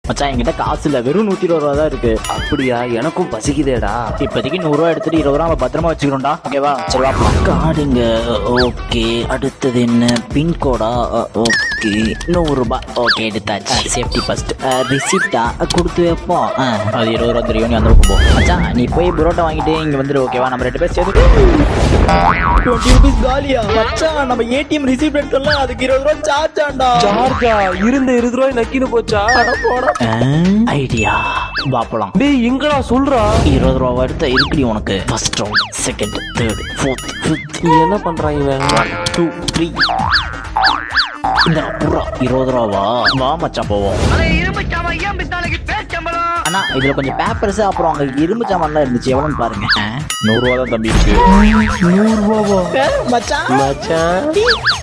மச்சான் என்கிட்ட காசு இல்ல, வெறும் 120 ரூபா தான் இருக்கு. அப்படியா? எனக்கும் பசிக்குதேடா. இப்போதைக்கு 100 ரூபா எடுத்துட்டு 20 ரூபா பத்திரமா வச்சுக்கிறோம்டா. ஓகேவா? சரி வா. கார்டுங்க. ஓகே, அடுத்தது என்ன? பின்கோடா? ஓகே, 100 ரூபாய். ஓகே, எடுத்தாச்சு. Safety first. ரிசிப்டா கொடுத்து வைப்போம். அது 20 ரூபா தெரியும். நீ அந்த பக்கம் போ. மச்சான் நீ போய் புரோட்டா வாங்கிட்டு இங்க வந்துரு. ஓகேவா? நம்ம 2 பேர் சேர்ந்து 20 ரூபீஸ் காலியா? மச்சான் நம்ம ஏடிஎம் ரிசிப்ட் எடுத்தோம்ல, அதுக்கு 20 ரூபா சார்ஜ் ஆண்டா. சார்ஜா? இருந்த 20 ரூபாய் நக்கின்னு போச்சா? ஐடியா. வா போலாம். டேய் எங்கடா சொல்றா? 20 ரூபா எடுத்த இருக்குடி உனக்கு. First round, second, third, fourth, fifth. என்ன பண்றாங்க இவன்? 1 2 3. இந்த புறா 20 ரூபாவா? வா மச்சான் போவோம். அண்ணா இதுல கொஞ்சம் பேப்பர்ஸ் அப்புறம் அங்க இரும்பு சாமான்லாம் இருந்துச்சு. எவ்வளவுன்னு பாருங்க. 100 ரூபா தான் தம்பி இருக்கு. 100 ரூபாவா? மச்சான் மச்சான்